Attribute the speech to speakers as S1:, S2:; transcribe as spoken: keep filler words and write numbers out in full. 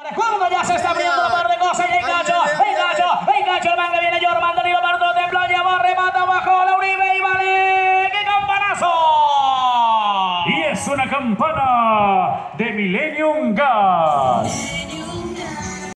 S1: Cuando ya se está abriendo la par de cosas y engancho, engancho, engancho, el man que viene Jorman, Danilo Marto de playa, va, remata abajo, la Uribe y vale, ¡qué campanazo!
S2: Y es una campana de Millennium Gas.